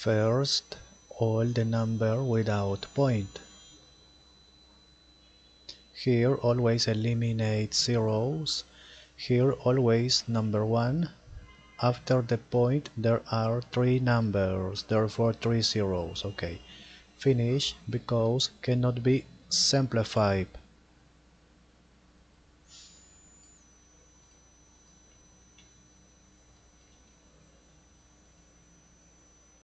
First, all the number without point. Here always eliminate zeros. Here always number 1. After the point there are 3 numbers, therefore 3 zeros. Okay. Finish because cannot be simplified.